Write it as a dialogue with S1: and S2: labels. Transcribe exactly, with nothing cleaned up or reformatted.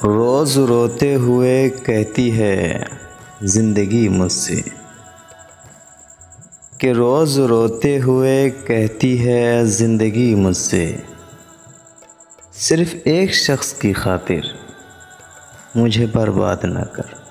S1: रोज़ रोते हुए कहती है ज़िंदगी मुझसे, कि रोज़ रोते हुए कहती है ज़िंदगी मुझसे, सिर्फ़ एक शख्स की खातिर मुझे बर्बाद न कर।